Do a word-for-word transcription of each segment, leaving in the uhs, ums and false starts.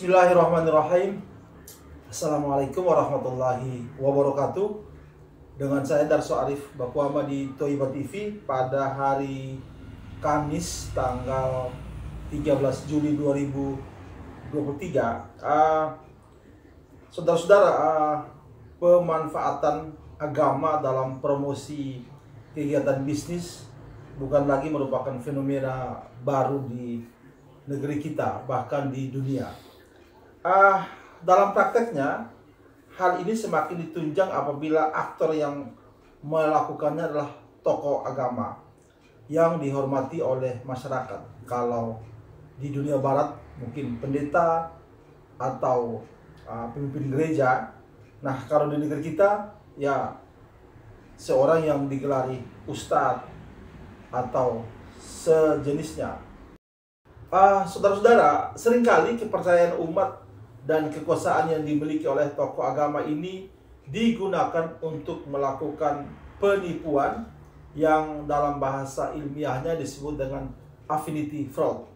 Bismillahirrahmanirrahim. Assalamualaikum warahmatullahi wabarakatuh. Dengan saya Darso Arif Bakuama di Toiba T V pada hari Kamis tanggal tiga belas Juli dua ribu dua puluh tiga. Uh, Saudara-saudara, uh, pemanfaatan agama dalam promosi kegiatan bisnis bukan lagi merupakan fenomena baru di negeri kita, bahkan di dunia. Uh, dalam prakteknya, hal ini semakin ditunjang apabila aktor yang melakukannya adalah tokoh agama yang dihormati oleh masyarakat. Kalau di dunia barat mungkin pendeta atau uh, pemimpin gereja. Nah, kalau di negeri kita ya seorang yang digelari ustadz atau sejenisnya. Uh, Saudara-saudara, seringkali kepercayaan umat dan kekuasaan yang dimiliki oleh tokoh agama ini digunakan untuk melakukan penipuan yang dalam bahasa ilmiahnya disebut dengan affinity fraud.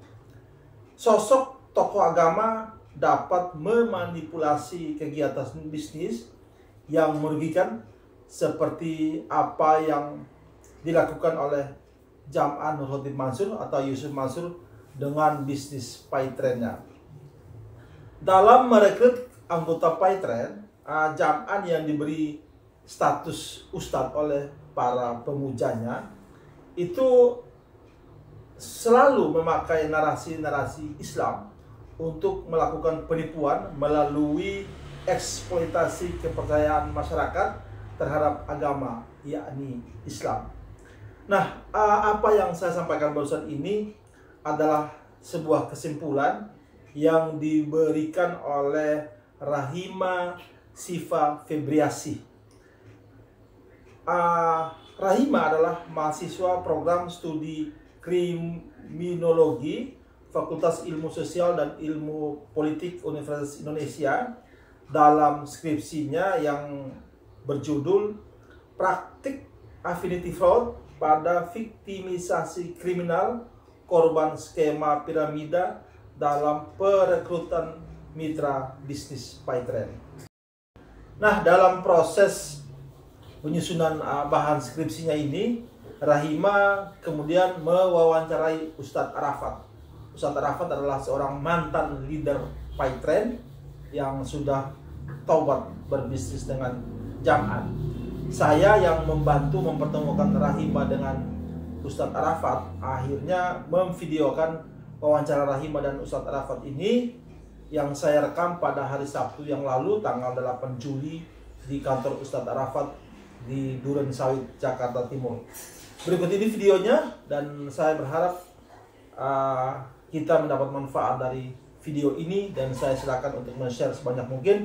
Sosok tokoh agama dapat memanipulasi kegiatan bisnis yang merugikan seperti apa yang dilakukan oleh Jam'an Nurhotin Mansur atau Yusuf Mansur dengan bisnis Paytrend-nya. Dalam merekrut anggota Paytrend, uh, Jam'an yang diberi status ustadz oleh para pemujanya itu selalu memakai narasi-narasi Islam untuk melakukan penipuan melalui eksploitasi kepercayaan masyarakat terhadap agama, yakni Islam. Nah, uh, apa yang saya sampaikan barusan ini adalah sebuah kesimpulan yang diberikan oleh Rahima Siva Febriasi. Uh, Rahima adalah mahasiswa program studi kriminologi Fakultas Ilmu Sosial dan Ilmu Politik Universitas Indonesia. Dalam skripsinya yang berjudul Praktik Affinity Fraud pada Viktimisasi Kriminal Korban Skema Piramida dalam perekrutan mitra bisnis Paytrend. Nah, dalam proses penyusunan bahan skripsinya ini, Rahima kemudian mewawancarai Ustadz Arafat. Ustadz Arafat adalah seorang mantan leader Paytrend yang sudah taubat berbisnis dengan Jam'an. Saya yang membantu mempertemukan Rahima dengan Ustadz Arafat akhirnya memvideokan wawancara Rahima dan Ustadz Arafat ini yang saya rekam pada hari Sabtu yang lalu tanggal delapan Juli di kantor Ustadz Arafat di Duren Sawit, Jakarta Timur. Berikut ini videonya dan saya berharap uh, kita mendapat manfaat dari video ini dan saya silakan untuk men-share sebanyak mungkin.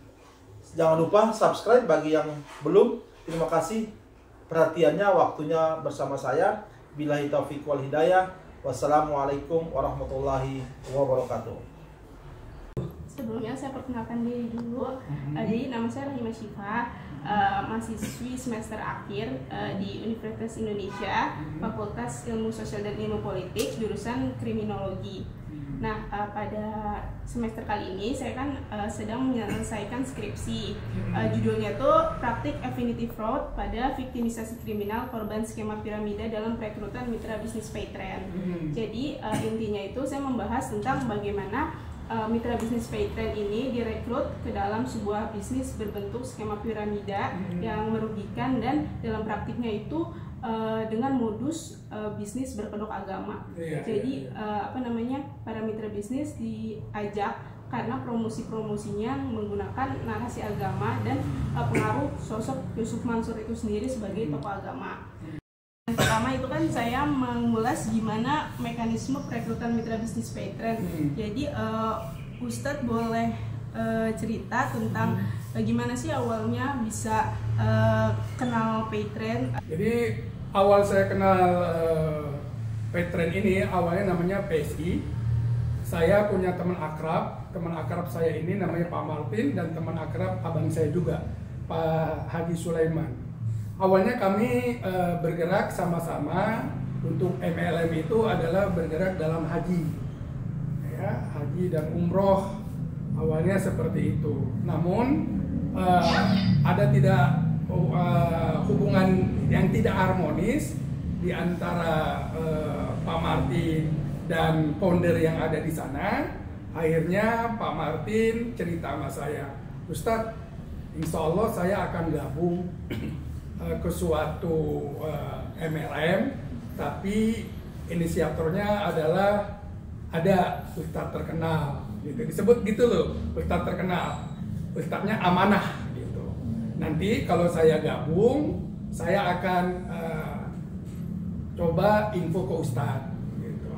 Jangan lupa subscribe bagi yang belum. Terima kasih perhatiannya, waktunya bersama saya. Billahi taufiq wal hidayah. Wassalamualaikum warahmatullahi wabarakatuh. Sebelumnya saya perkenalkan diri dulu. Mm-hmm. uh, Jadi nama saya Rahima Siva, uh, mahasiswi semester akhir uh, di Universitas Indonesia, mm-hmm. Fakultas Ilmu Sosial dan Ilmu Politik, jurusan Kriminologi. Mm-hmm. Nah, uh, pada semester kali ini saya kan uh, sedang menyelesaikan skripsi. Mm-hmm. uh, Judulnya tuh Praktik Affinity Fraud pada Viktimisasi Kriminal Korban Skema Piramida dalam Perekrutan Mitra Bisnis Paytrend. Mm-hmm. Jadi uh, intinya itu saya membahas tentang bagaimana uh, mitra bisnis Paytrend ini direkrut ke dalam sebuah bisnis berbentuk skema piramida mm-hmm. yang merugikan dan dalam praktiknya itu uh, dengan modus uh, bisnis berkedok agama. Yeah, Jadi yeah, yeah. Uh, apa namanya para mitra bisnis diajak karena promosi-promosinya menggunakan narasi agama dan uh, pengaruh sosok Yusuf Mansur itu sendiri sebagai tokoh agama. Yang pertama itu kan saya mengulas gimana mekanisme perekrutan mitra bisnis Paytrend. Hmm. Jadi uh, Ustadz boleh uh, cerita tentang hmm. bagaimana sih awalnya bisa uh, kenal Paytrend. Jadi awal saya kenal uh, Paytrend ini awalnya namanya P S I. Saya punya teman akrab, teman akrab saya ini namanya Pak Martin dan teman akrab abang saya juga, Pak Haji Sulaiman. Awalnya kami e, bergerak sama-sama untuk M L M itu adalah bergerak dalam haji, ya, haji dan umroh awalnya seperti itu. Namun uh, ada tidak uh, hubungan yang tidak harmonis di antara uh, Pak Martin dan founder yang ada di sana. Akhirnya Pak Martin cerita sama saya, Ustadz, insya Allah saya akan gabung uh, ke suatu uh, M L M, tapi inisiatornya adalah ada Ustadz terkenal, gitu. Disebut gitu loh, Ustadz terkenal, Ustadznya amanah, gitu. Nanti kalau saya gabung, saya akan uh, coba info ke Ustadz, gitu.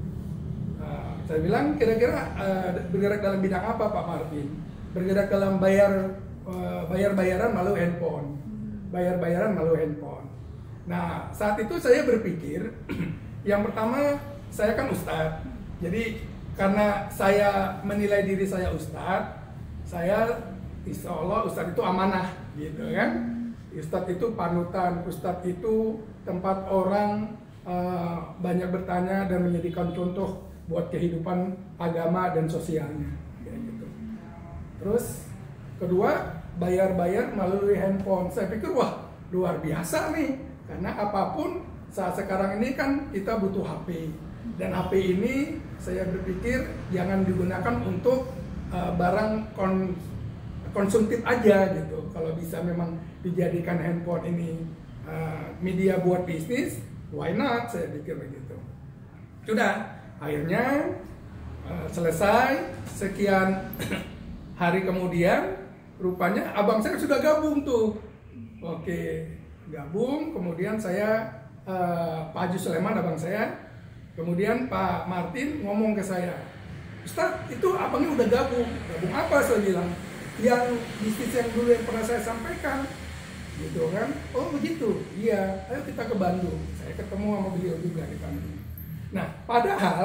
Uh, saya bilang kira-kira uh, bergerak dalam bidang apa Pak Martin? Bergerak dalam bayar uh, bayar-bayaran melalui handphone, bayar-bayaran melalui handphone. Nah saat itu saya berpikir, yang pertama saya kan Ustadz. Jadi karena saya menilai diri saya Ustadz, saya insya Allah Ustadz itu amanah, gitu kan. Ustadz itu panutan, Ustadz itu tempat orang uh, banyak bertanya dan menjadikan contoh buat kehidupan agama dan sosialnya, kayak gitu. Terus kedua, bayar-bayar melalui handphone. Saya pikir wah luar biasa nih, karena apapun saat sekarang ini kan kita butuh H P. Dan H P ini saya berpikir jangan digunakan untuk uh, barang kon konsumtif aja gitu. Kalau bisa memang dijadikan handphone ini uh, media buat bisnis, why not? Saya pikir begitu. Sudah, akhirnya uh, selesai. Sekian hari kemudian, rupanya abang saya sudah gabung tuh. Oke, gabung. Kemudian saya uh, Pak Haji Sulaiman, abang saya. Kemudian Pak Martin ngomong ke saya, Ustadz itu abangnya udah gabung. Gabung apa? Saya bilang, yang bisnis yang dulu yang pernah saya sampaikan, gitu kan. Oh begitu, iya, ayo kita ke Bandung. Saya ketemu sama beliau juga di Bandung. Nah padahal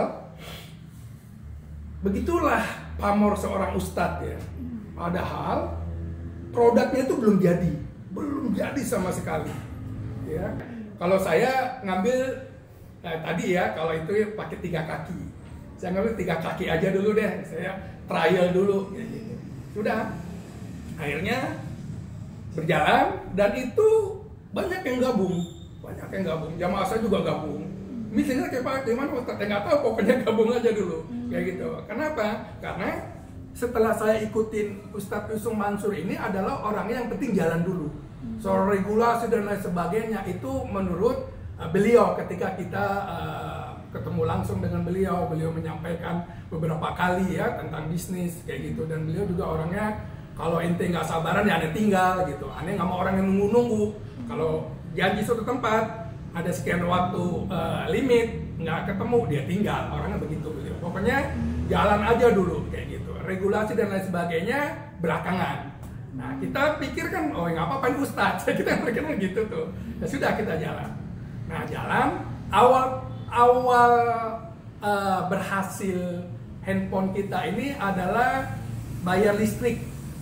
begitulah pamor seorang ustadz ya. Padahal produknya itu belum jadi, belum jadi sama sekali. Ya, kalau saya ngambil Nah, tadi ya, kalau itu pakai tiga kaki. Saya ngambil tiga kaki aja dulu deh. Saya trial dulu. Ya, gitu. Sudah. Akhirnya berjalan dan itu banyak yang gabung. Banyak yang gabung. Jamaah saya juga gabung. Misalnya kayak Pak Diman, Ustadz, nggak tahu, pokoknya gabung aja dulu. Kayak gitu. Kenapa? Karena setelah saya ikutin Ustadz Yusung Mansur ini adalah orangnya yang penting jalan dulu. Soal regulasi dan lain sebagainya itu menurut beliau ketika kita uh, ketemu langsung dengan beliau, beliau menyampaikan beberapa kali ya tentang bisnis kayak gitu. Dan beliau juga orangnya kalau ente nggak sabaran ya aneh tinggal gitu. Aneh nggak mau orang yang nunggu-nunggu. Kalau janji suatu tempat ada sekian waktu uh, limit nggak ketemu dia tinggal. Orangnya begitu beliau. Pokoknya jalan aja dulu kayak gitu. Regulasi dan lain sebagainya belakangan. Nah kita pikirkan oh nggak apa-apa Ustadz. Kita pikirkan gitu tuh. Ya sudah kita jalan. Nah jalan awal awal uh, berhasil handphone kita ini adalah bayar listrik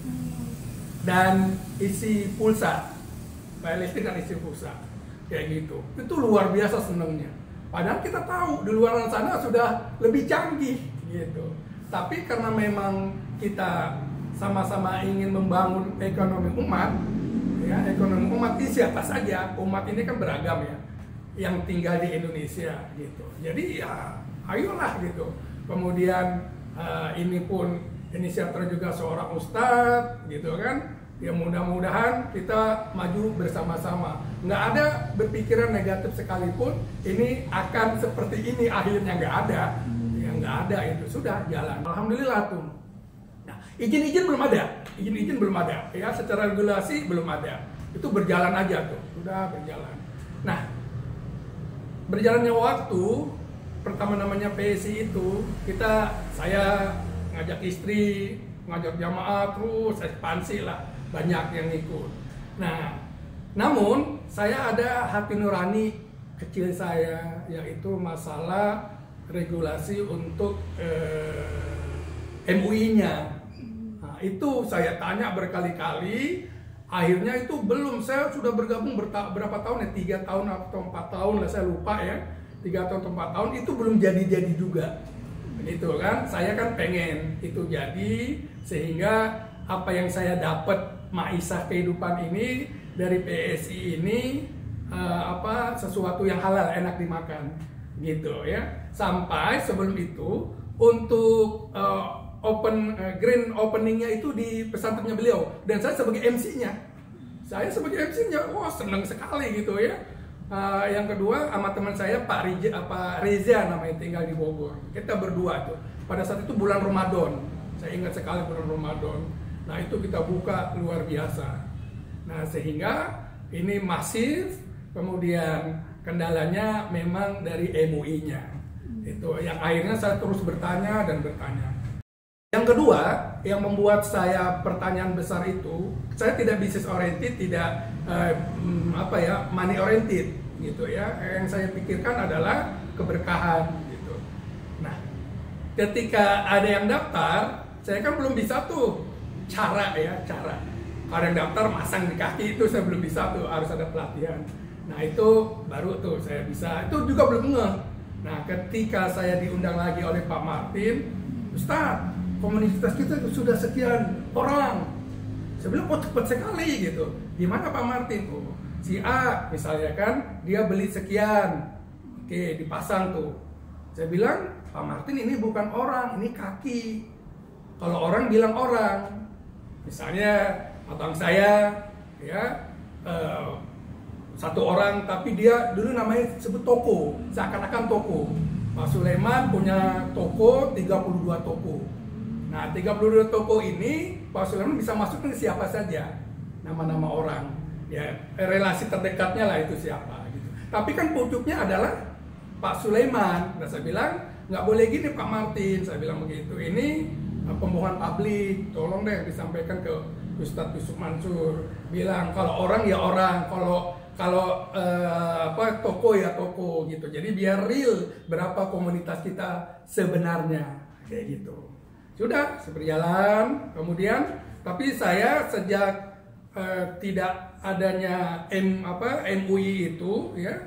dan isi pulsa, bayar listrik dan isi pulsa kayak gitu. Itu luar biasa senengnya. Padahal kita tahu di luar sana sudah lebih canggih gitu. Tapi karena memang kita sama-sama ingin membangun ekonomi umat, ya ekonomi umat ini siapa saja, umat ini kan beragam ya. Yang tinggal di Indonesia gitu. Jadi ya ayolah gitu. Kemudian uh, ini pun inisiator juga seorang ustadz gitu kan. Ya mudah-mudahan kita maju bersama-sama. Nggak ada berpikiran negatif sekalipun ini akan seperti ini akhirnya, nggak ada. Ya nggak ada itu, sudah jalan. Alhamdulillah tuh. Nah, izin-izin belum ada. Izin-izin belum ada. Ya secara regulasi belum ada. Itu berjalan aja tuh. Sudah berjalan. Nah, berjalannya waktu, pertama namanya P S I itu, kita, saya ngajak istri, ngajak jamaah, terus ekspansi lah, banyak yang ikut. Nah, namun saya ada hati nurani kecil saya, yaitu masalah regulasi untuk eh, M U I-nya. Nah, itu saya tanya berkali-kali. Akhirnya itu belum, saya sudah bergabung berapa tahun ya, tiga tahun atau empat tahun lah saya lupa ya, tiga tahun atau empat tahun itu belum jadi-jadi juga. begitu kan. Saya kan pengen itu jadi, sehingga apa yang saya dapat maisah kehidupan ini dari P S I ini uh, apa sesuatu yang halal, enak dimakan gitu ya. Sampai sebelum itu untuk uh, open uh, grand openingnya itu di pesantrennya beliau, dan saya sebagai M C-nya. Saya sebagai M C-nya, wah senang sekali gitu ya. Uh, yang kedua sama teman saya Pak Reza, apa Reza namanya, tinggal di Bogor. Kita berdua tuh. Pada saat itu bulan Ramadan. Saya ingat sekali bulan Ramadan. Nah, itu kita buka luar biasa. Nah, sehingga ini masif, kemudian kendalanya memang dari M U I-nya. Itu yang akhirnya saya terus bertanya dan bertanya. Yang kedua, yang membuat saya pertanyaan besar itu, saya tidak business oriented, tidak eh, apa ya, money oriented gitu ya. Yang saya pikirkan adalah keberkahan gitu. Nah, ketika ada yang daftar, saya kan belum bisa tuh cara ya, cara. Kalau yang daftar masang di kaki itu saya belum bisa tuh, harus ada pelatihan. Nah, itu baru tuh saya bisa. Itu juga belum ngeh. Nah, ketika saya diundang lagi oleh Pak Martin, Ustadz, komunitas kita sudah sekian orang. Saya bilang, oh cepat sekali gitu. Gimana Pak Martin? Oh, si A misalnya kan, dia beli sekian. Oke, dipasang tuh. Saya bilang, Pak Martin ini bukan orang, ini kaki. Kalau orang bilang orang. Misalnya, abang saya, ya, eh, satu orang, tapi dia dulu namanya sebut toko. Seakan-akan toko. Pak Sulaiman punya toko, tiga puluh dua toko. Nah, tiga puluh dua toko ini Pak Sulaiman bisa masuk ke siapa saja, nama-nama orang, ya relasi terdekatnya lah itu siapa gitu. Tapi kan pucuknya adalah Pak Sulaiman. Nah, saya bilang nggak boleh gini Pak Martin, saya bilang begitu. Ini pembohongan publik, tolong deh disampaikan ke Ustadz Yusuf Mansur. Bilang kalau orang ya orang, kalau kalau eh, apa toko ya toko gitu. Jadi biar real berapa komunitas kita sebenarnya kayak gitu. Sudah seberjalan, kemudian tapi saya sejak eh, tidak adanya M apa M U I itu ya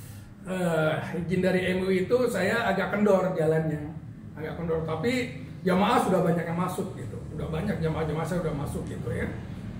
eh, izin dari M U I itu saya agak kendor jalannya, agak kendor. Tapi jamaah sudah banyak yang masuk gitu, sudah banyak jamaah-jamaah saya sudah masuk gitu ya.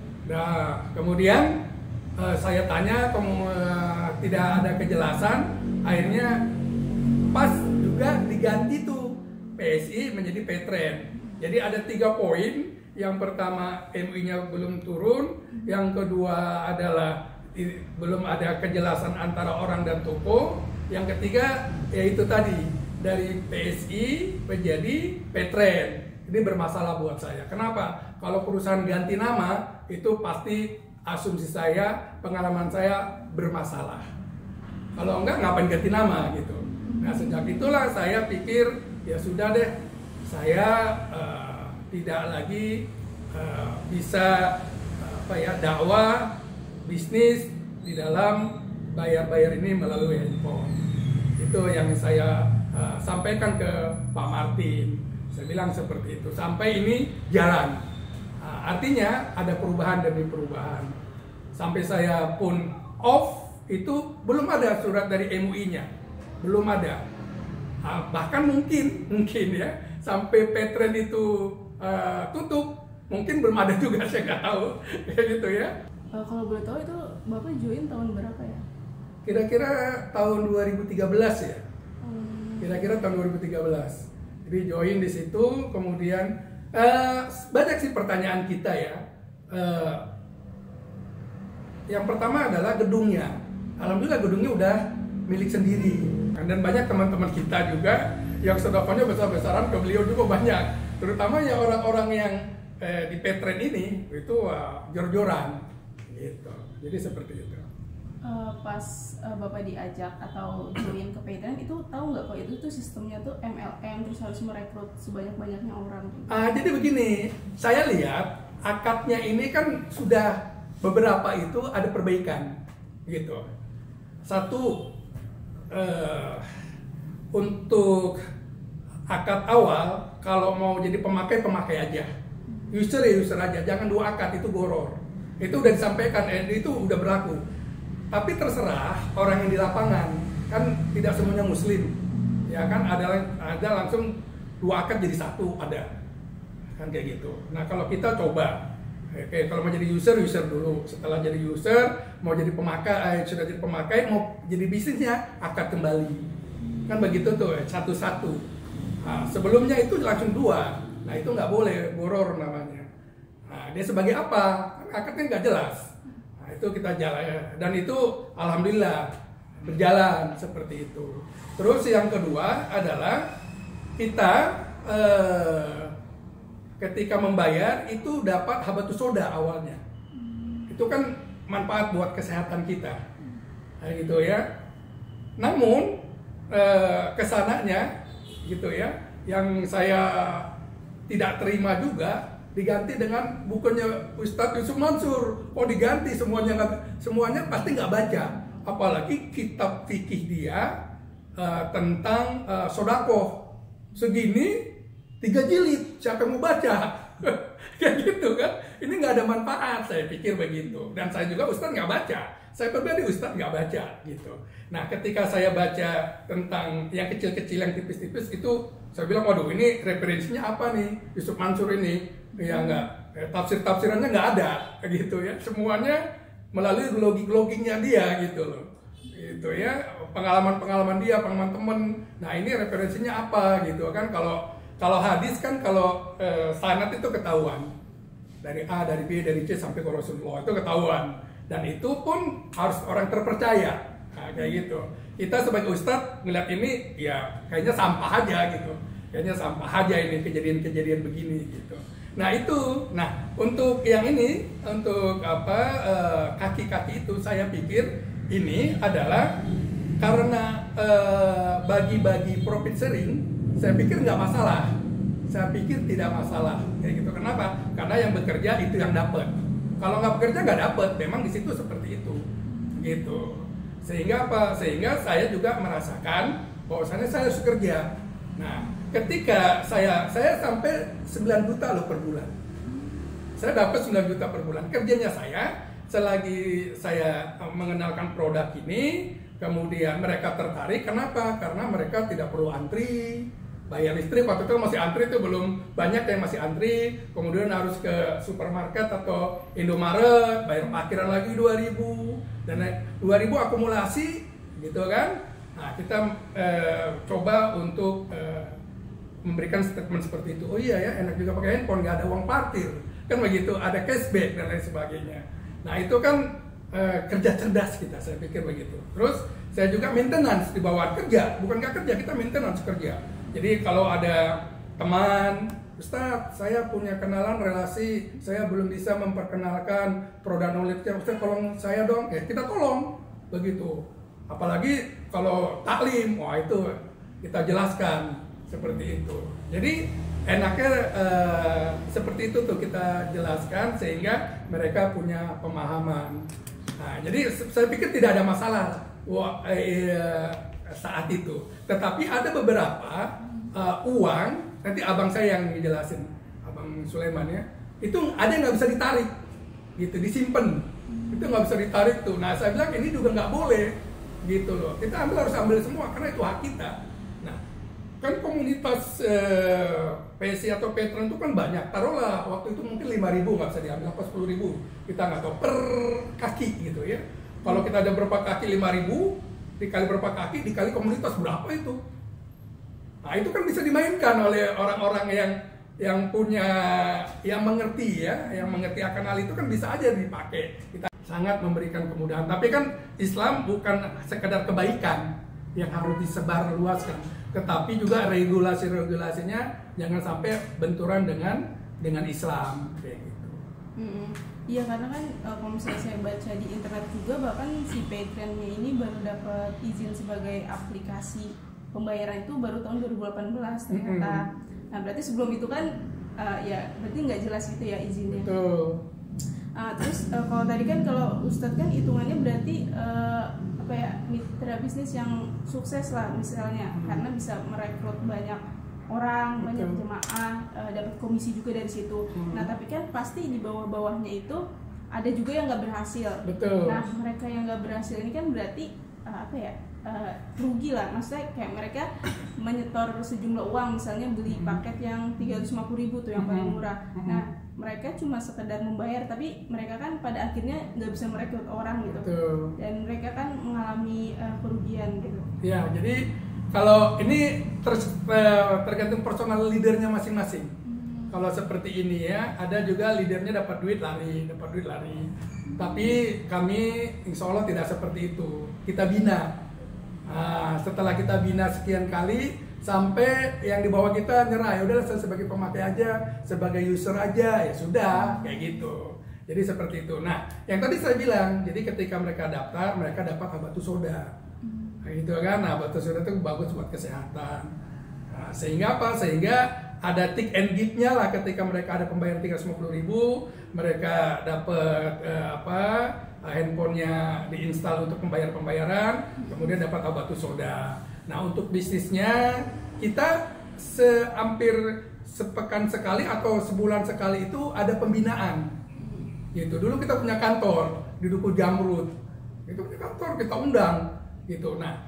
Nah kemudian eh, saya tanya, kamu eh, tidak ada kejelasan, akhirnya pas juga diganti tuh P S I menjadi Petren. Jadi ada tiga poin. Yang pertama M U I-nya belum turun, yang kedua adalah belum ada kejelasan antara orang dan toko, yang ketiga yaitu tadi dari P S I menjadi Petren. Ini bermasalah buat saya. Kenapa? Kalau perusahaan ganti nama itu pasti asumsi saya, pengalaman saya bermasalah. Kalau enggak ngapain ganti nama gitu. Nah sejak itulah saya pikir ya sudah deh, saya uh, tidak lagi uh, bisa uh, apa ya dakwah bisnis di dalam bayar-bayar ini melalui handphone. Itu yang saya uh, sampaikan ke Pak Martin. Saya bilang seperti itu. Sampai ini jalan. Uh, artinya ada perubahan demi perubahan. Sampai saya pun off itu belum ada surat dari M U I-nya, belum ada. Uh, bahkan mungkin mungkin ya. Sampai Petren itu uh, tutup, mungkin belum ada juga, saya nggak tahu, kayak gitu ya. Uh, kalau boleh tahu itu Bapak join tahun berapa ya? Kira-kira tahun dua ribu tiga belas ya. Hmm. Kira-kira tahun dua ribu tiga belas. Jadi join di situ, kemudian uh, banyak sih pertanyaan kita ya. Uh, yang pertama adalah gedungnya. Alhamdulillah gedungnya udah milik sendiri. Dan banyak teman-teman kita juga yang sedapannya besar-besaran ke beliau juga banyak, terutama ya orang-orang yang eh, di Petren ini itu uh, jor-joran gitu. Jadi seperti itu. Uh, pas uh, Bapak diajak atau join ke Petren itu tahu nggak kok itu tuh sistemnya tuh M L M terus harus merekrut sebanyak-banyaknya orang gitu. Uh, jadi begini, saya lihat akadnya ini kan sudah beberapa itu ada perbaikan gitu. Satu uh, untuk akad awal, kalau mau jadi pemakai, pemakai aja. User ya user aja, jangan dua akad, itu goror. Itu udah disampaikan, eh, itu udah berlaku. Tapi terserah orang yang di lapangan, kan tidak semuanya muslim. Ya kan, ada ada langsung dua akad jadi satu ada, kan kayak gitu. Nah kalau kita coba, oke, kalau mau jadi user, user dulu. Setelah jadi user, mau jadi pemakai, eh, sudah jadi pemakai, mau jadi bisnisnya, akad kembali. Kan begitu tuh, satu-satu. Nah, sebelumnya itu langsung dua. Nah itu nggak boleh, boror namanya. Nah dia sebagai apa? Akadnya nggak jelas. Nah itu kita jalan. Dan itu alhamdulillah berjalan seperti itu. Terus yang kedua adalah kita eh, ketika membayar itu dapat habatus soda awalnya. Itu kan manfaat buat kesehatan kita. Nah, gitu ya. Namun eh, kesananya gitu ya, yang saya tidak terima juga diganti dengan bukunya Ustadz Yusuf Mansur. Oh diganti semuanya, semuanya pasti nggak baca. Apalagi kitab fikih dia uh, tentang uh, sodakoh segini tiga jilid, siapa yang mau baca? Kayak gitu kan? Ini nggak ada manfaat, saya pikir begitu. Dan saya juga Ustadz nggak baca. Saya pribadi Ustadz nggak baca gitu. Nah ketika saya baca tentang yang kecil-kecil, yang tipis-tipis itu, saya bilang waduh ini referensinya apa nih Yusuf Mansur ini? Ya nggak, tafsir-tafsirannya nggak ada gitu ya. Semuanya melalui logik-logiknya dia gitu loh, gitu ya, pengalaman-pengalaman dia, pengalaman temen. Nah ini referensinya apa gitu kan? Kalau kalau hadis kan kalau eh, sanad itu ketahuan dari A, dari B, dari C sampai ke Rasulullah itu ketahuan, dan itu pun harus orang terpercaya. Nah, kayak gitu. Kita sebagai ustadz ngeliat ini ya kayaknya sampah aja gitu, kayaknya sampah aja ini kejadian-kejadian begini gitu. Nah itu, nah untuk yang ini, untuk apa eh, kaki-kaki itu saya pikir ini adalah karena eh, bagi-bagi profit sharing, saya pikir nggak masalah, saya pikir tidak masalah, kayak gitu. Kenapa? Karena yang bekerja itu yang dapat. Kalau nggak bekerja nggak dapat, memang di situ seperti itu, gitu. Sehingga apa? Sehingga saya juga merasakan bahwasannya saya harus kerja. Nah, ketika saya saya sampai sembilan juta loh per bulan. Saya dapat sembilan juta per bulan. Kerjanya saya selagi saya mengenalkan produk ini, kemudian mereka tertarik. Kenapa? Karena mereka tidak perlu antri, bayar listrik. Waktu itu masih antri itu belum banyak yang masih antri. Kemudian harus ke supermarket atau Indomaret, bayar parkiran lagi dua ribu, dan dua ribu akumulasi gitu kan. Nah, kita eh, coba untuk eh, memberikan statement seperti itu. Oh iya ya, enak juga pakai handphone, nggak ada uang parkir, kan begitu, ada cashback dan lain sebagainya. Nah itu kan eh, kerja cerdas kita, saya pikir begitu. Terus saya juga maintenance di bawah kerja, bukan nggak kerja, kita maintenance kerja. Jadi kalau ada teman, Ustadz, saya punya kenalan relasi, saya belum bisa memperkenalkan produk knowledge-nya, Ustadz tolong saya dong, ya kita tolong, begitu. Apalagi kalau taklim, wah itu kita jelaskan seperti itu. Jadi enaknya uh, seperti itu tuh kita jelaskan sehingga mereka punya pemahaman. Nah, jadi saya pikir tidak ada masalah wah, eh, saat itu. Tetapi ada beberapa uh, uang, nanti abang saya yang dijelasin, abang Sulaiman ya, itu ada yang nggak bisa ditarik, gitu, disimpan, itu nggak bisa ditarik tuh. Nah saya bilang ini juga nggak boleh. Gitu loh, kita ambil harus ambil semua karena itu hak kita. Nah, kan komunitas eh, P S I atau Patreon itu kan banyak. Taruhlah waktu itu mungkin lima ribu nggak bisa diambil, apa sepuluh ribu, kita nggak tahu per kaki gitu ya. Kalau kita ada berapa kaki lima ribu dikali berapa kaki dikali komunitas berapa itu? Nah itu kan bisa dimainkan oleh orang-orang yang yang punya, yang mengerti ya, yang mengerti akan hal itu kan bisa aja dipakai. Kita sangat memberikan kemudahan. Tapi kan Islam bukan sekedar kebaikan yang harus disebar luaskan, tetapi juga regulasi-regulasinya jangan sampai benturan dengan dengan Islam kayak gitu. Iya, karena kan kalau misalnya saya baca di internet juga, bahkan si Patreon-nya ini baru dapat izin sebagai aplikasi pembayaran itu baru tahun dua ribu delapan belas ternyata. Mm-hmm. Nah berarti sebelum itu kan uh, ya berarti nggak jelas gitu ya izinnya. Betul. Uh, terus uh, kalau tadi kan kalau Ustadz kan hitungannya berarti uh, apa ya, mitra bisnis yang sukses lah misalnya, hmm. karena bisa merekrut banyak orang, Betul. banyak jemaah, uh, dapat komisi juga dari situ. Hmm. Nah tapi kan pasti di bawah-bawahnya itu ada juga yang nggak berhasil. Betul. Nah mereka yang nggak berhasil ini kan berarti uh, apa ya uh, rugi lah, maksudnya kayak mereka menyetor sejumlah uang, misalnya beli paket yang tiga ratus lima puluh ribu tuh yang paling murah. Nah mereka cuma sekedar membayar, tapi mereka kan pada akhirnya nggak bisa merekrut orang gitu. Betul. Dan mereka kan mengalami uh, kerugian gitu. Ya, jadi kalau ini ter, tergantung personal leadernya masing-masing. Hmm. Kalau seperti ini ya, ada juga leadernya dapat duit lari, dapat duit lari. Tapi kami insya Allah tidak seperti itu. Kita bina. Nah, setelah kita bina sekian kali, sampai yang di bawah kita nyerah, ya udah saya sebagai pemakai aja, sebagai user aja, ya sudah, kayak gitu. Jadi seperti itu. Nah, yang tadi saya bilang, jadi ketika mereka daftar, mereka dapat habatus soda. Nah, gitu kan, nah, habatus soda itu bagus buat kesehatan. Nah, sehingga apa? Sehingga ada tick and give-nya lah ketika mereka ada pembayaran tiga ratus lima puluh ribu, mereka dapat eh, apa handphonenya diinstal untuk pembayar-pembayaran, kemudian dapat habatus soda. Nah, untuk bisnisnya kita se hampir sepekan sekali atau sebulan sekali itu ada pembinaan. Gitu. Dulu kita punya kantor di Duku Jamrut. Itu punya kantor, kita undang gitu. Nah,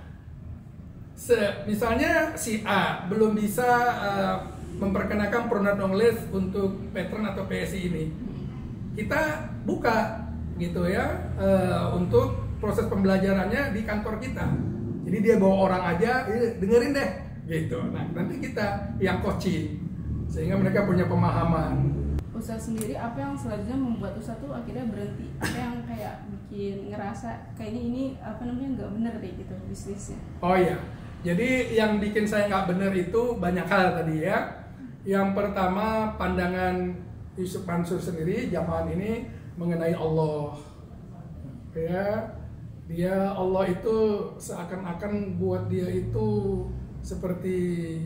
se misalnya si A belum bisa uh, memperkenalkan produk knowledge untuk patron atau P S I ini. Kita buka gitu ya uh, untuk proses pembelajarannya di kantor kita. Jadi dia bawa orang aja, dengerin deh, gitu. Nah, nanti kita yang coaching, sehingga mereka punya pemahaman. Usaha sendiri, apa yang selanjutnya membuat usaha tuh akhirnya berhenti? Apa yang kayak bikin ngerasa kayaknya ini apa namanya nggak bener deh gitu bisnisnya? Oh iya, jadi yang bikin saya nggak bener itu banyak hal tadi ya. Yang pertama pandangan Yusuf Mansur sendiri zaman ini mengenai Allah, ya. Dia Allah itu seakan-akan buat dia itu seperti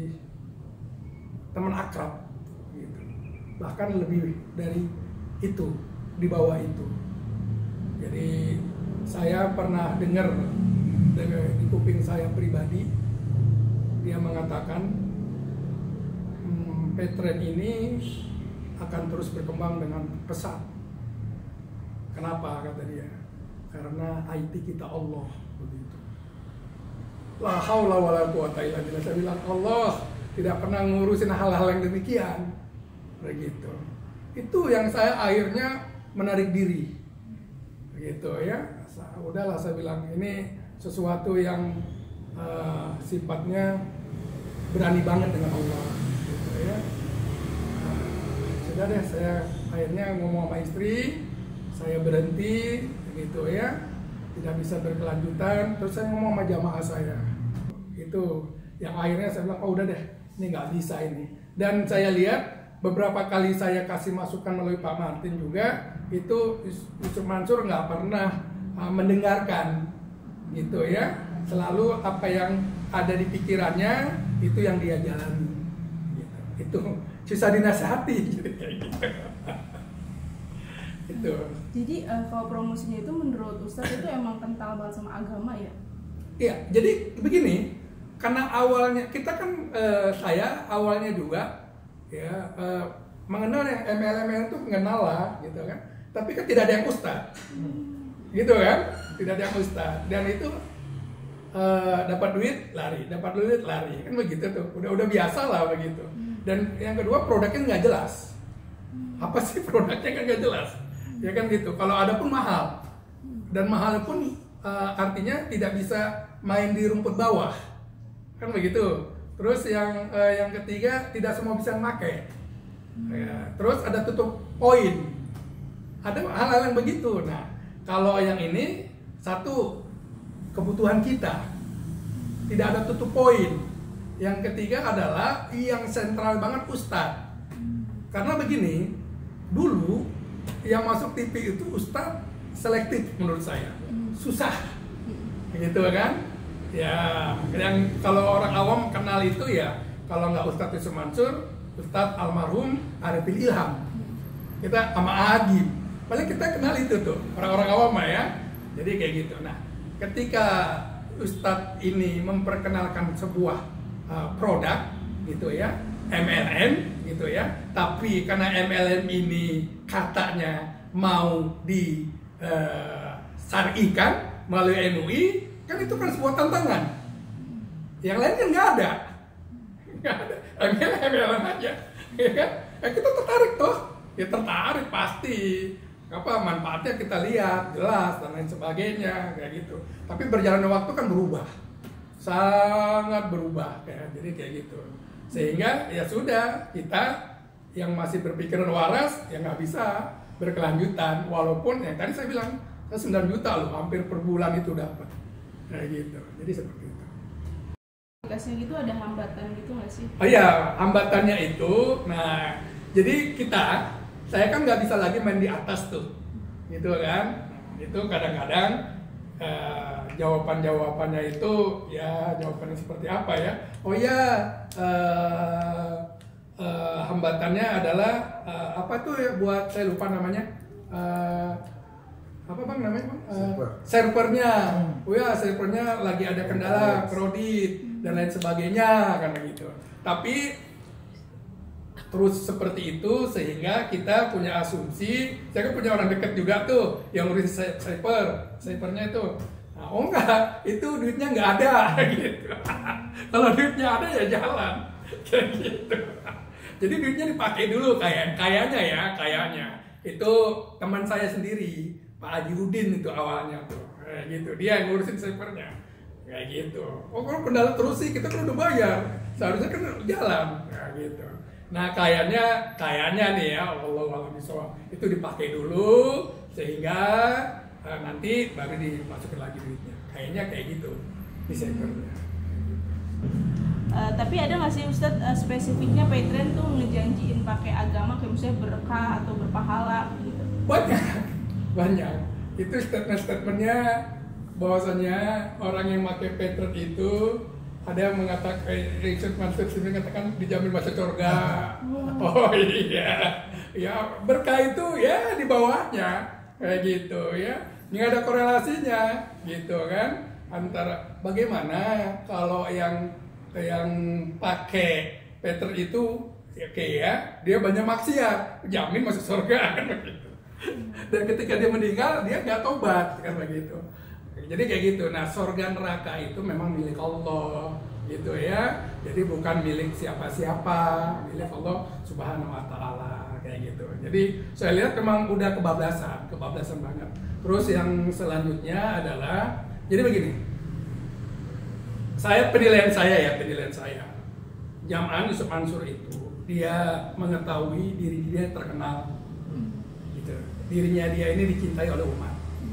teman akrab gitu. Bahkan lebih dari itu, di bawah itu. Jadi saya pernah dengar di kuping saya pribadi, dia mengatakan hmm, Petren ini akan terus berkembang dengan pesat. Kenapa kata dia? Karena I T kita Allah begitu. La haula wala quwata illa billah. Saya bilang Allah tidak pernah ngurusin hal-hal yang demikian. Begitu. Itu yang saya akhirnya menarik diri. Begitu ya. Udahlah saya bilang ini sesuatu yang uh, sifatnya berani banget dengan Allah gitu ya. Nah, sudah deh saya akhirnya ngomong sama istri, saya berhenti gitu ya, tidak bisa berkelanjutan. Terus saya ngomong sama jamaah saya, itu yang akhirnya saya bilang oh udah deh, ini nggak bisa ini. Dan saya lihat beberapa kali saya kasih masukan melalui Pak Martin juga, itu Yusuf Mansur nggak pernah uh, mendengarkan gitu ya. Selalu apa yang ada di pikirannya itu yang dia jalani gitu. Itu susah dinasihati gitu. Itu. Jadi uh, kalau promosinya itu menurut Ustadz itu emang kental banget sama agama ya? Iya, jadi begini, karena awalnya kita kan uh, saya awalnya juga ya uh, mengenal yang M L M itu mengenal lah gitu kan, tapi kan tidak ada yang ustadz, hmm. gitu kan, tidak ada yang ustadz, dan itu uh, dapat duit lari, dapat duit lari, kan begitu tuh, udah udah biasa lah begitu. Dan yang kedua produknya nggak jelas, apa sih produknya kan nggak jelas. Ya kan gitu. Kalau ada pun mahal, dan mahal pun uh, artinya tidak bisa main di rumput bawah, kan begitu. Terus yang uh, yang ketiga tidak semua bisa memakai. Ya, terus ada tutup poin, ada hal-hal yang begitu. Nah, kalau yang ini satu kebutuhan kita, tidak ada tutup poin. Yang ketiga adalah yang sentral banget Ustadz. Karena begini, dulu yang masuk T V itu Ustadz selektif menurut saya, susah, gitu kan? Ya, yang kalau orang awam kenal itu ya, kalau nggak Ustadz Yusuf Mansur, Ustadz almarhum Arifin Ilham, kita sama Agim, paling kita kenal itu tuh orang-orang awam ya. Jadi kayak gitu. Nah, ketika Ustadz ini memperkenalkan sebuah uh, produk, gitu ya, M L M gitu ya, tapi karena M L M ini katanya mau di uh, syar'ikan melalui M U I, Kan itu kan sebuah tantangan. Yang lain kan nggak ada. Nggak ada. Embel-embelan aja. Ya kan? Ya kita tertarik toh. Ya tertarik pasti. Apa manfaatnya kita lihat, jelas, dan lain sebagainya. Kayak gitu. Tapi berjalannya waktu kan berubah. Sangat berubah. Kayak, jadi kayak gitu. Sehingga ya sudah, kita yang masih berpikiran waras, ya nggak bisa berkelanjutan. Walaupun yang tadi saya bilang, saya sembilan juta loh, hampir per bulan itu dapat. Kayak gitu. Jadi seperti itu. Tugasnya gitu ada hambatan gitu nggak sih? Oh iya, hambatannya itu, nah jadi kita, saya kan nggak bisa lagi main di atas tuh, gitu kan? Itu kadang-kadang eh, jawaban-jawabannya itu ya jawabannya seperti apa ya? Oh iya, eh, eh, hambatannya adalah eh, apa tuh ya buat saya lupa namanya. Eh, apa bang namanya bang? Uh, servernya, oh ya servernya lagi ada kendala, kredit dan lain sebagainya kan begitu. Tapi terus seperti itu sehingga kita punya asumsi, saya kan punya orang dekat juga tuh yang ngurus server, servernya itu. Nah, oh enggak, itu duitnya nggak ada gitu. Kalau duitnya ada ya jalan kayak gitu. Jadi duitnya dipakai dulu kayak kayaknya ya, kayaknya itu teman saya sendiri. Pak Haji Udin itu awalnya tuh, kayak gitu. Dia yang ngurusin servernya, kayak gitu. Oh kalau kendala terus sih kita kan udah bayar, seharusnya kan jalan, kayak gitu. Nah kayaknya, kayaknya nih ya, Allah alam bisawab, itu dipakai dulu sehingga uh, nanti baru dimasukin lagi duitnya. Kayaknya kayak gitu di servernya. Uh, tapi ada nggak sih Ustadz uh, spesifiknya Patreon tuh ngejanjiin pakai agama kayak misalnya berkah atau berpahala gitu? Banyak. Banyak. Itu statement-statementnya bahwasanya orang yang pakai Patreon itu ada yang mengatakan, Richard Mansur sini mengatakan dijamin masuk surga. Oh iya, ya berkah itu ya di bawahnya kayak gitu ya. Ini ada korelasinya gitu kan antara bagaimana kalau yang yang pakai Patreon itu oke okay ya, dia banyak maksiat, jamin masuk surga kan begitu. Dan ketika dia meninggal dia nggak tobat kan begitu. Jadi kayak gitu. Nah surga neraka itu memang milik Allah gitu ya. Jadi bukan milik siapa-siapa, milik Allah Subhanahu Wa Taala kayak gitu. Jadi saya lihat memang udah kebablasan, kebablasan banget. Terus yang selanjutnya adalah jadi begini. Saya penilaian saya ya penilaian saya. Jam'an Yusuf Mansur itu dia mengetahui diri dia terkenal. Dirinya dia ini dicintai oleh umat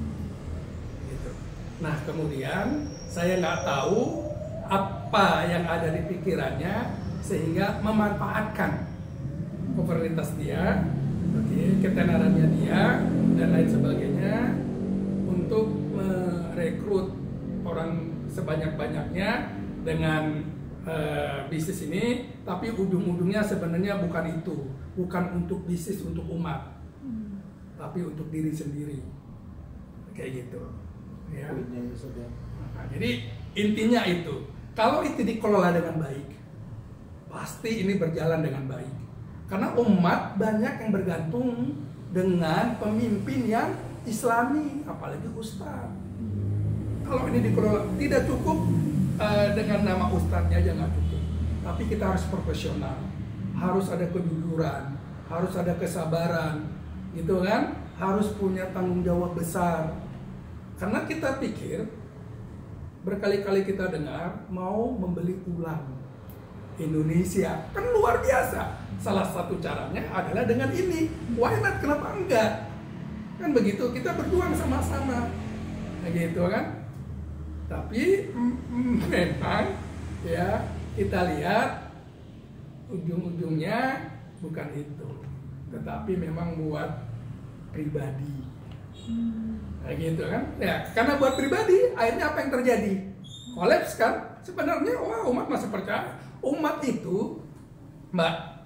gitu. Nah kemudian saya nggak tahu apa yang ada di pikirannya sehingga memanfaatkan popularitas dia, okay, ketenarannya dia dan lain sebagainya untuk merekrut orang sebanyak-banyaknya dengan uh, bisnis ini, tapi ujung-ujungnya sebenarnya bukan itu, bukan untuk bisnis untuk umat, tapi untuk diri sendiri kayak gitu ya. Nah, jadi intinya itu kalau itu dikelola dengan baik pasti ini berjalan dengan baik karena umat banyak yang bergantung dengan pemimpin yang Islami apalagi ustaz. Kalau ini dikelola tidak cukup uh, dengan nama ustaznya aja nggak cukup, tapi kita harus profesional, harus ada kejujuran, harus ada kesabaran gitu kan, harus punya tanggung jawab besar. Karena kita pikir berkali-kali kita dengar mau membeli ulang Indonesia, kan luar biasa. Salah satu caranya adalah dengan ini. Why not? Kenapa enggak? Kan begitu, kita berjuang sama-sama gitu kan. Tapi mm, memang ya kita lihat ujung-ujungnya bukan itu, tetapi memang buat pribadi, kayak gitu kan? Ya, karena buat pribadi, akhirnya apa yang terjadi? Kolaps kan? Sebenarnya, wah umat masih percaya. Umat itu, mbak,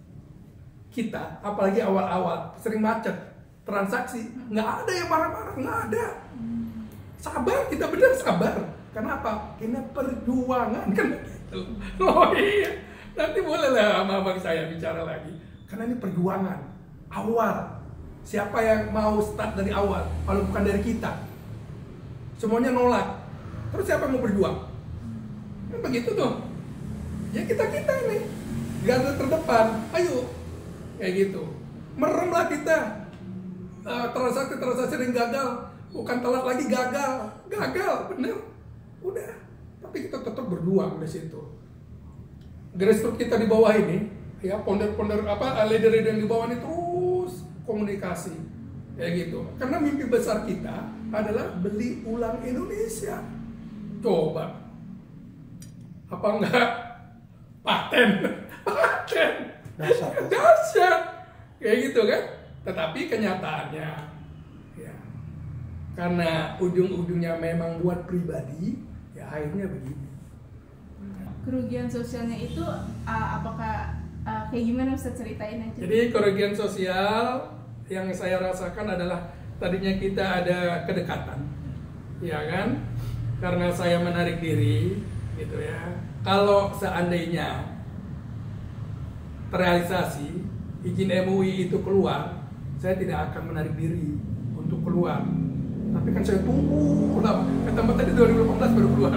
kita, apalagi awal-awal sering macet transaksi, nggak ada yang marah-marah, nggak ada. Sabar, kita benar sabar. Kenapa? Ini perjuangan kan begitu. Oh iya, nanti bolehlah sama abang saya bicara lagi. Karena ini perjuangan awal. Siapa yang mau start dari awal kalau bukan dari kita? Semuanya nolak. Terus siapa yang mau berjuang? Kan begitu tuh. Ya kita-kita ini garda terdepan, ayo kayak gitu. Meremlah kita. Uh, transaksi-transaksi yang gagal, bukan telat lagi gagal, gagal bener. Udah, tapi kita tetap berjuang di situ. Grassroots kita di bawah ini, ya ponder-ponder apa, leader-leader yang di bawah ini terus komunikasi kayak gitu. Karena mimpi besar kita adalah beli ulang Indonesia. Coba, apa enggak paten, paten, Dahsyat. dahsyat, kayak gitu kan? Tetapi kenyataannya, ya, karena ujung-ujungnya memang buat pribadi, ya akhirnya begini. Kerugian sosialnya itu uh, apakah uh, kayak gimana, Ustaz, ceritain aja. Jadi kerugian sosial yang saya rasakan adalah tadinya kita ada kedekatan, ya kan? Karena saya menarik diri, gitu ya. Kalau seandainya terrealisasi izin M U I itu keluar, saya tidak akan menarik diri untuk keluar. Tapi kan saya tunggu lama. Ketemu tadi dua ribu delapan belas baru keluar,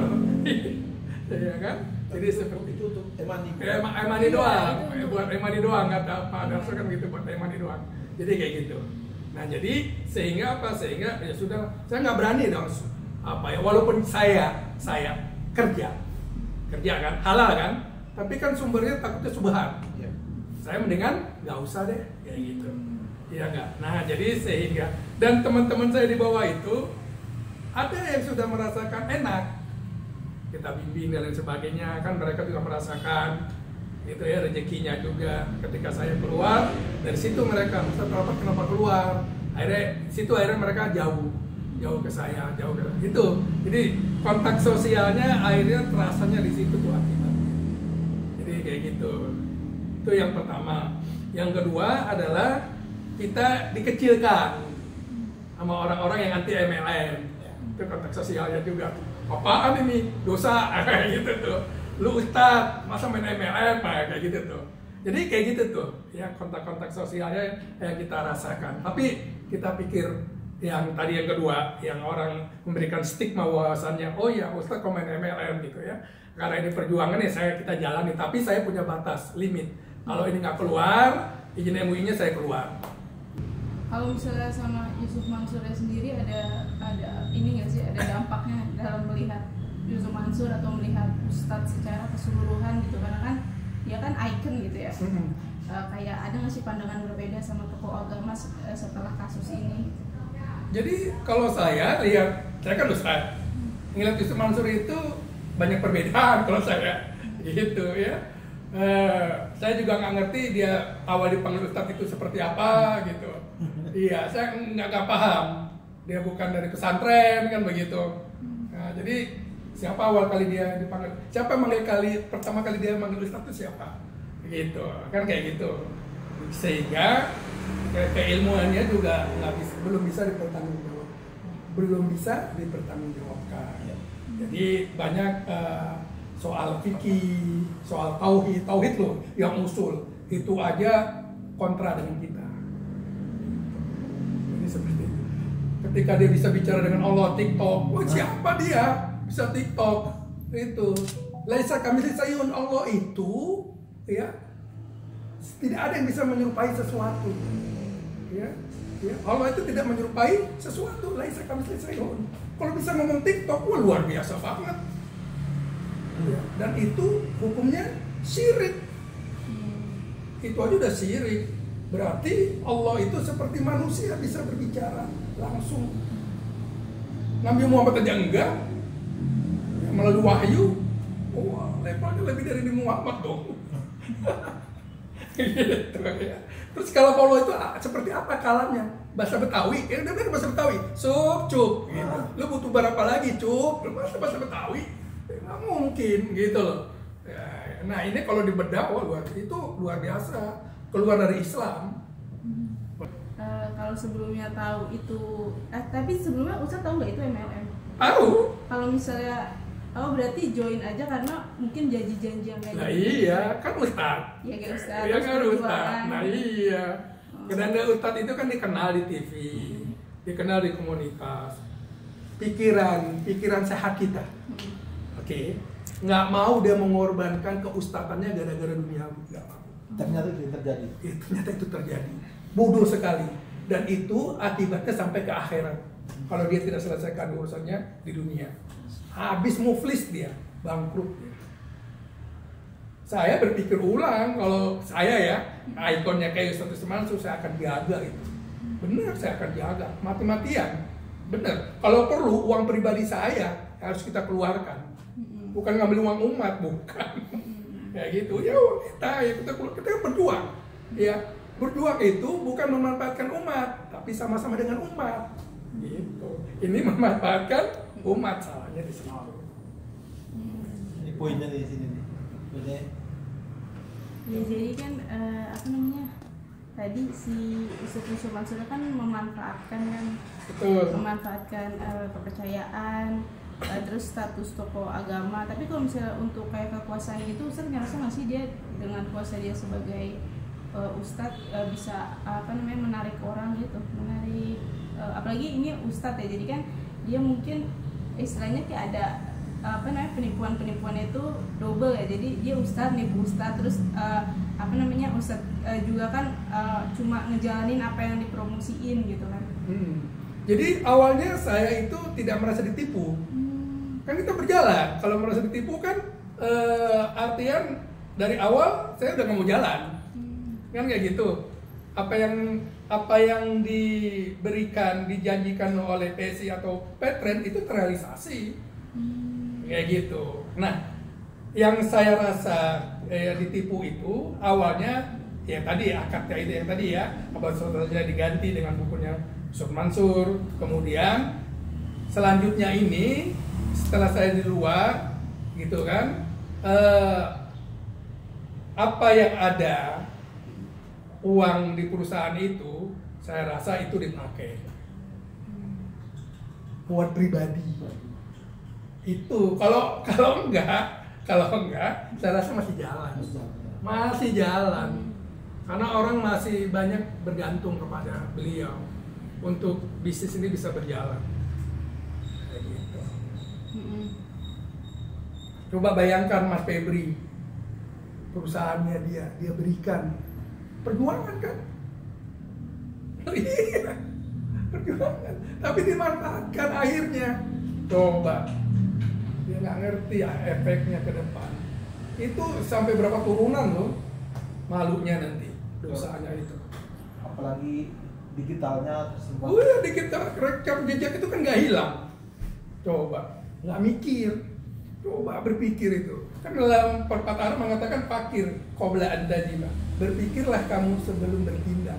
ya kan? Jadi seperti itu untuk emani. Emani, emani doang, buat emani doang, nggak ada apa, ada kan gitu buat emani doang. Jadi kayak gitu. Nah jadi sehingga apa? Sehingga ya sudah, saya nggak berani dong apa ya. Walaupun saya saya kerja, kerja kan, halal kan, tapi kan sumbernya takutnya subahan. Ya. Saya mendingan nggak usah deh, kayak gitu. Iya nggak. Nah jadi sehingga dan teman-teman saya di bawah itu ada yang sudah merasakan enak. Kita bimbing dan lain sebagainya, kan mereka juga merasakan gitu ya, rezekinya juga. Ketika saya keluar dari situ mereka, Ustaz Rapat kenapa keluar? Akhirnya situ akhirnya mereka jauh, jauh ke saya, jauh ke itu. Jadi kontak sosialnya akhirnya terasanya di situ tuh akibatnya. Jadi kayak gitu. Itu yang pertama. Yang kedua adalah kita dikecilkan sama orang-orang yang anti M L M. Itu kontak sosialnya juga. Apaan ini? Dosa, kayak gitu tuh. Lu ustad, masa main M L M, kayak gitu tuh. Jadi kayak gitu tuh, ya kontak-kontak sosialnya yang kita rasakan. Tapi kita pikir yang tadi yang kedua, yang orang memberikan stigma bahwasannya, oh ya ustad kok main M L M gitu ya. Karena ini perjuangan ya saya kita jalani, tapi saya punya batas, limit. Kalau ini nggak keluar, izin M U I-nya saya keluar. Kalau misalnya sama Yusuf Mansurnya sendiri ada ada ini nggak sih, ada dampaknya dalam melihat Yusuf Mansur atau melihat Ustadz secara keseluruhan gitu, karena kan dia kan icon gitu ya. Mm-hmm. Uh, kayak ada nggak sih pandangan berbeda sama tokoh agama setelah kasus ini? Jadi kalau saya lihat, saya kan Ustadz, ngeliat Yusuf Mansur itu banyak perbedaan kalau saya gitu ya. Uh, saya juga nggak ngerti dia awal dipanggil Ustadz itu seperti apa gitu. Iya, saya nggak nggak paham. Dia bukan dari pesantren kan begitu. Nah, jadi siapa awal kali dia dipanggil? Siapa manggil kali pertama kali dia manggil Ustadz itu siapa? Gitu, kan kayak gitu. Sehingga ke keilmuannya juga nggak bisa, belum bisa dipertanggungjawab, belum bisa dipertanggungjawabkan. Jadi banyak uh, soal fikih, soal tauhid, tauhid loh yang usul itu aja kontra dengan kita. Seperti itu. Ketika dia bisa bicara dengan Allah TikTok, wah siapa dia bisa TikTok itu? Laisa kamitslihi syai'un, Allah itu ya tidak ada yang bisa menyerupai sesuatu. Ya, ya. Allah itu tidak menyerupai sesuatu. Laisa kamitslihi syai'un. Kalau bisa ngomong TikTok, wah luar biasa banget. Ya. Dan itu hukumnya syirik. Itu aja udah syirik. Berarti Allah itu seperti manusia bisa berbicara langsung. Nabi Muhammad aja enggak. Ya, melalui wahyu, wah levelnya lebih dari Nabi Muhammad dong. Gitu, ya. Terus kalau Allah itu seperti apa kalamnya? Bahasa Betawi, ya udah bahasa Betawi. Sup, cup. Gitu. Lu butuh berapa lagi, cup? Lu bahasa bahasa Betawi? Ya, nggak mungkin gitu loh. Ya, nah ini kalau dibedah, wah luar itu luar biasa. Keluar dari Islam. Uh, kalau sebelumnya tahu itu, eh, tapi sebelumnya Ustaz tahu nggak itu M L M? Tahu. Kalau misalnya, oh berarti join aja karena mungkin janji-janji yang kayak nah, gitu. iya, kan Ustaz. Iya kayak Ustaz. Iya kan Ustaz. Nah iya. Oh. Karena Ustaz itu kan dikenal di T V, dikenal di komunitas. pikiran pikiran sehat kita. Oke, okay. Nggak mau dia mengorbankan keustatannya gara-gara dunia, nggak mau. Ternyata itu terjadi. Ya, ternyata itu terjadi. Bodoh sekali. Dan itu akibatnya sampai ke akhirat. Kalau dia tidak selesaikan urusannya di dunia, habis muflis dia, bangkrut dia. Saya berpikir ulang, kalau saya ya, ikonnya kayak Ustaz Mansur, saya akan jaga itu. Benar, saya akan jaga, mati-matian. Benar, kalau perlu uang pribadi saya harus kita keluarkan. Bukan ngambil uang umat, bukan. Ya gitu, ya uang kita, ya kita keluar, kita berjuang. Ya, berjuang itu bukan memanfaatkan umat, tapi sama-sama dengan umat. Gitu. Ini memanfaatkan umat, salahnya di sini. Ini poinnya di sini nih. Poinnya. Ya jadi kan uh, apa namanya? Tadi si Ustaz Yusuf Mansur kan memanfaatkan kan, Betul. memanfaatkan uh, kepercayaan, uh, terus status tokoh agama. Tapi kalau misalnya untuk kayak kekuasaan itu, Ustaz ngerasa nggak sih dia dengan kuasa dia sebagai uh, Ustadz uh, bisa uh, apa namanya menarik orang gitu, menarik uh, apalagi ini Ustadz ya, jadi kan dia mungkin istilahnya kayak ada uh, apa namanya penipuan-penipuan itu double ya, jadi dia Ustadz nipu Ustadz, terus uh, apa namanya Ustadz uh, juga kan uh, cuma ngejalanin apa yang dipromosiin gitu kan. Hmm. Jadi awalnya saya itu tidak merasa ditipu, hmm. kan kita berjalan. Kalau merasa ditipu kan uh, artian dari awal saya udah nggak mau jalan. Kan kayak gitu. Apa yang apa yang diberikan, dijanjikan oleh P S I atau Petren itu terrealisasi. Hmm. Kayak gitu. Nah, yang saya rasa eh, ditipu itu awalnya ya tadi akadnya itu yang tadi ya, abad saudara diganti dengan bukunya Ustaz Mansur. Kemudian selanjutnya ini setelah saya di luar gitu kan, eh, apa yang ada uang di perusahaan itu, saya rasa itu dipakai buat pribadi. Itu kalau kalau enggak, kalau enggak, saya rasa masih jalan, masih jalan, karena orang masih banyak bergantung kepada beliau untuk bisnis ini bisa berjalan. Kayak gitu. Coba bayangkan Mas Febri, perusahaannya dia, dia berikan perjuangan kan, perjuangan, tapi dimanfaatkan akhirnya. Coba dia nggak ngerti ya efeknya ke depan. Itu sampai berapa turunan loh, malunya nanti dosanya itu. Apalagi digitalnya tersimpan. Oh ya, digital rekam jejak itu kan nggak hilang. Coba nggak mikir, coba berpikir itu. Kan dalam perkataan mengatakan fakir qabla an tajima. Berpikirlah kamu sebelum bertindak.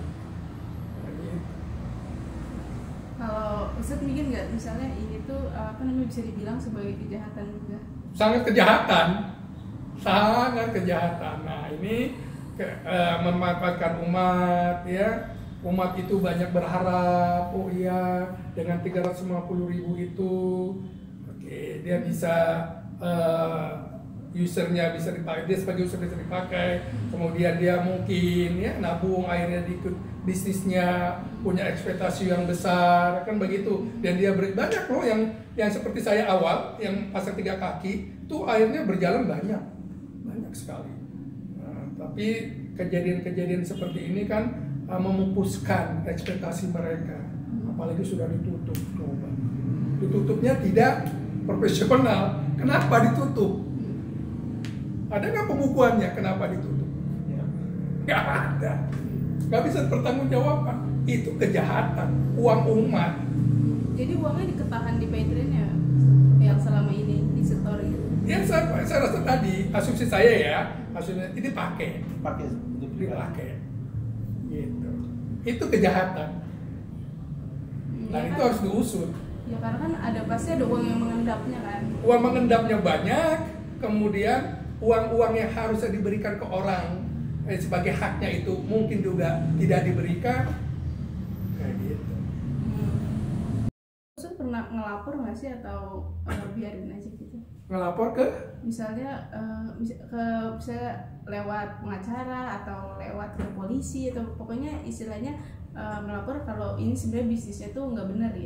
Kalau Ustadz mikir nggak misalnya ini tuh apa namanya bisa dibilang sebagai kejahatan juga? Sangat kejahatan, sangat kejahatan. Nah ini ke, uh, memanfaatkan umat ya. Umat itu banyak berharap, oh iya dengan tiga ratus lima puluh ribu itu, oke okay, dia bisa uh, usernya bisa dipakai, dia sebagai user bisa dipakai, kemudian dia mungkin ya nabung akhirnya di bisnisnya punya ekspektasi yang besar kan begitu, dan dia ber, banyak loh yang yang seperti saya awal yang pasang tiga kaki itu akhirnya berjalan banyak banyak sekali. Nah, tapi kejadian-kejadian seperti ini kan uh, memupuskan ekspektasi mereka, apalagi sudah ditutup. Coba ditutupnya tidak profesional. Kenapa ditutup? Ada nggak pembukuannya kenapa ditutup? Nggak ada. Nggak bisa bertanggungjawabkan. Itu kejahatan, uang umat. Jadi uangnya diketahan di Patreon ya, yang selama ini disetor gitu? Ya saya, saya rasa tadi asumsi saya ya, asumsi ini dipakai, Pakai, dipakai. Gitu. Itu kejahatan. Nah ya itu kan, harus diusut. Ya karena kan ada pasti ada uang yang mengendapnya kan. Uang mengendapnya banyak, kemudian uang-uang yang harusnya diberikan ke orang eh, sebagai haknya itu mungkin juga tidak diberikan. Kayak gitu. Hmm. Ustaz pernah ngelapor nggak sih atau uh, biarin aja gitu? Ngelapor ke? Misalnya uh, ke misalnya lewat pengacara atau lewat ke polisi atau pokoknya istilahnya uh, melapor kalau ini sebenarnya bisnisnya tuh nggak benar gitu.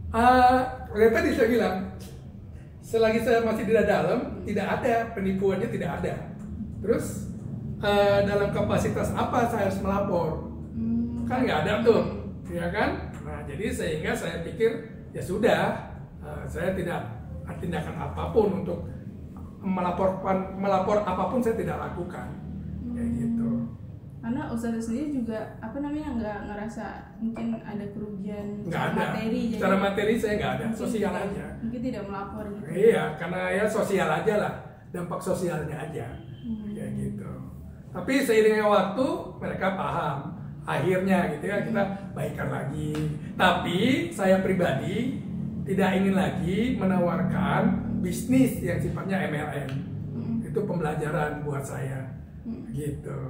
Uh, kayak tadi saya bilang, selagi saya masih di dalam, tidak ada penipuannya, tidak ada. Terus uh, dalam kapasitas apa saya harus melapor? Kan nggak ada tuh, ya kan? Nah, jadi sehingga saya pikir ya sudah, uh, saya tidak tindakan apapun untuk melaporkan melapor apapun saya tidak lakukan, kayak gitu. Karena Ustadz sendiri juga apa namanya nggak ngerasa mungkin ada kerugian Nggak ada. materi, Secara jadi materi saya nggak ada, mungkin sosial tidak- aja. Mungkin tidak melapor gitu. Iya, karena ya sosial aja lah, dampak sosialnya aja, Hmm. kayak gitu. Tapi seiringnya waktu mereka paham, akhirnya gitu ya kita baikan lagi. Tapi saya pribadi tidak ingin lagi menawarkan bisnis yang sifatnya M L M. Hmm. Itu pembelajaran buat saya, Hmm. gitu.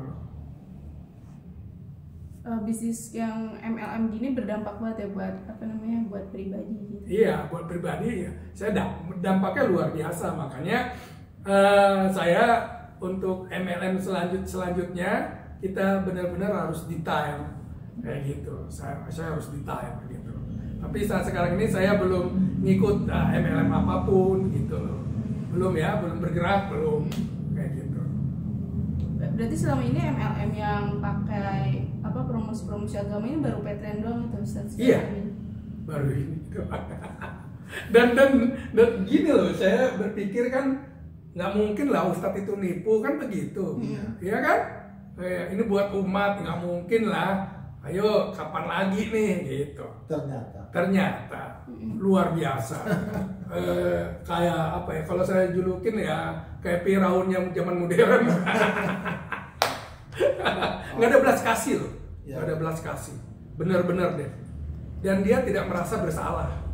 Uh, bisnis yang M L M gini berdampak banget ya buat apa namanya buat pribadi gitu. Iya, buat pribadi ya, saya damp- dampaknya luar biasa. Makanya eh, saya untuk M L M selanjut selanjutnya kita benar-benar harus detail kayak gitu. Saya saya harus detail gitu. Tapi saat sekarang ini saya belum ngikut eh, M L M apapun gitu loh. Belum ya, belum bergerak, belum kayak gitu. Berarti selama ini M L M yang pakai apa promosi-promosi agama ini baru Petren doang itu Ustaz? Iya. Baru ini. dan dan dan gini loh, saya berpikir kan nggak mungkin lah Ustadz itu nipu kan begitu, ya kan? Eh, ini buat umat nggak mungkin lah. Ayo kapan lagi nih gitu. Ternyata. Ternyata luar biasa. eh, kayak apa ya? Kalau saya julukin ya kayak Firaun yang zaman modern. Nggak ada belas kasih loh, nggak ada belas kasih. Bener-bener deh. Dan dia tidak merasa bersalah.